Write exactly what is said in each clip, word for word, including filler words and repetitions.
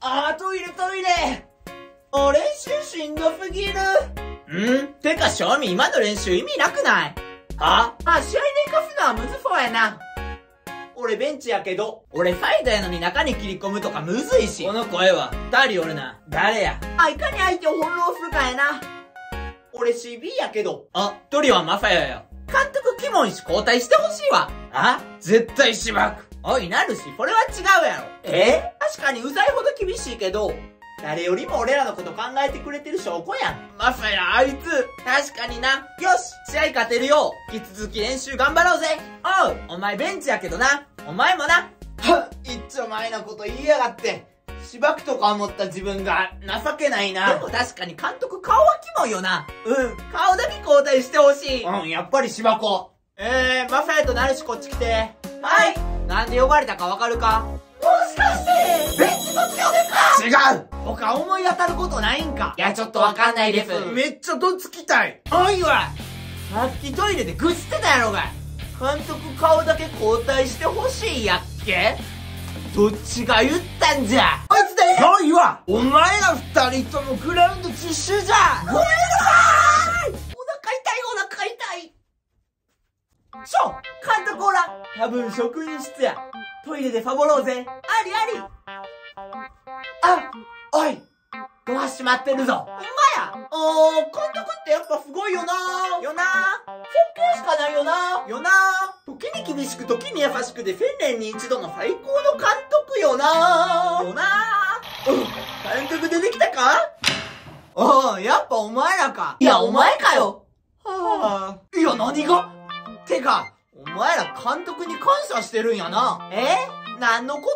あー、トイレトイレ。あ、練習しんどすぎる。んてか、正味今の練習意味なくない？はあ、試合で生かすのはむずそうやな。俺ベンチやけど、俺サイドやのに中に切り込むとかむずいし。この声は、二人おるな。誰や？あ、いかに相手を翻弄するかやな。俺 シービー やけど。あ、一人はマサヤや。監督キモンし交代してほしいわ。あ？絶対しばく。おい、なるし、それは違うやろ。え？確かにうざいほど厳しいけど、誰よりも俺らのこと考えてくれてる証拠やん。マサヤ、あいつ。確かにな。よし、試合勝てるよう、引き続き練習頑張ろうぜ。おう、お前ベンチやけどな。お前もな。はっ、いっちょ前のこと言いやがって。しばくとか思った自分が情けないな。でも確かに監督顔はキモいよな。うん、顔だけ交代してほしい。うん、やっぱりしばこ。えー、マサヤとなるしこっち来て。はい。なんで呼ばれたかわかるか？もしかして、ベンチ卒業ですか？違う！他思い当たることないんか？いや、ちょっとわかんないです。めっちゃどつきたい。おいわ！さっきトイレで愚痴ってたやろが。監督顔だけ交代してほしいやっけ？どっちが言ったんじゃ？こいつで！おいわ！お前ら二人ともグラウンド実習じゃ！ごめんなさい！お腹痛い、お腹痛い。しょ！監督おら！多分職員室や。トイレでファボろうぜ。ありあり。あ、おい、ドア閉まってるぞ。ほんまや。あー、監督ってやっぱすごいよなー。よなー。尊敬しかないよなー。よなー。時に厳しく時に優しくで千年に一度の最高の監督よなー。よなー。うん、監督出てきたか？ああ、やっぱお前らか。いや、お前かよ。はあ。いや、何が？てか、お前ら監督に感謝してるんやな。え？何のこと？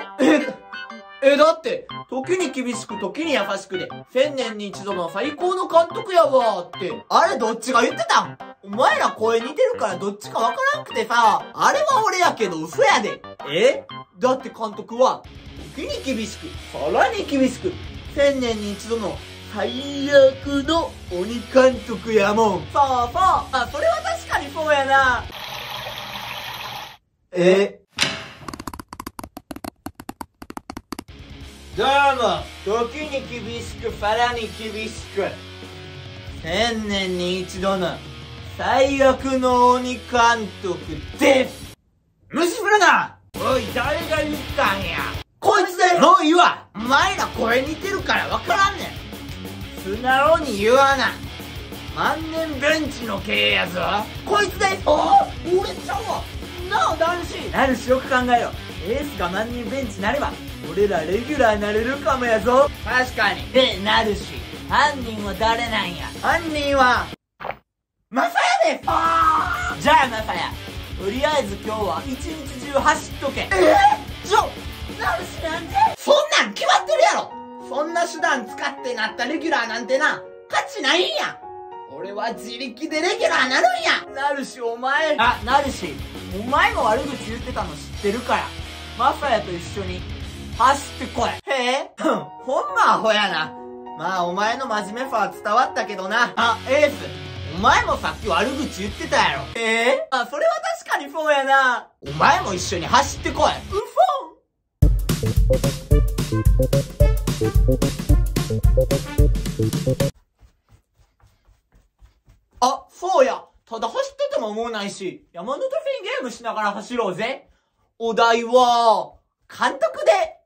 え、え、だって、時に厳しく時に優しくで、千年に一度の最高の監督やわって、あれどっちが言ってたん？お前ら声似てるからどっちかわからんくてさ、あれは俺やけど嘘やで。え？だって監督は、時に厳しく、さらに厳しく、千年に一度の最悪の鬼監督やもん。そうそう。あ、それは確かにそうやな。え？どうも、時に厳しく、さらに厳しく、千年に一度の最悪の鬼監督です。無視するな！おい、誰が言ったんや？こいつで！もういいわ！お前ら声似てるからわからんねん。素直に言わな。万年ベンチの経営やぞ。こいつです！ああ、俺ちゃうわ。なあ、ナルシ。ナルシよく考えろ。エースが万年ベンチになれば、俺らレギュラーになれるかもやぞ。確かに。で、なるし、犯人は誰なんや？犯人は、マサヤです！あー！じゃあマサヤ、とりあえず今日は一日中走っとけ。えー、ちょ、なるしなんで？そんなん決まってるやろ！そんな手段使ってなったレギュラーなんてな、価値ないんや！俺は自力でレギュラーなるんや！なるしお前。あ、なるし、お前も悪口言ってたの知ってるから、マサヤと一緒に、走ってこい。へえ？ほんまアホやな。まあお前の真面目さは伝わったけどな。あ、エース。お前もさっき悪口言ってたやろ。ええ？あ、それは確かにそうやな。お前も一緒に走ってこい。うそん。あ、そうや。ただ走ってても思うないし、山手線ゲームしながら走ろうぜ。お題は、監督で